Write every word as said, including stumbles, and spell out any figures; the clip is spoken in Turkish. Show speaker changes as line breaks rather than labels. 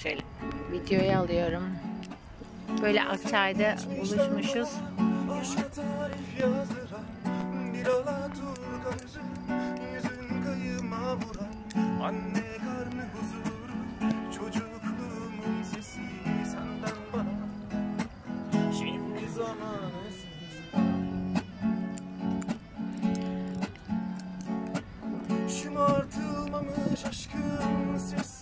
Şöyle videoyu alıyorum. Böyle Akçay'da buluşmuşuz.
Anne karnı huzuru, çocukluğumun sesi senden bana. Şimdi zamanı şımartılmamış aşkın sesi.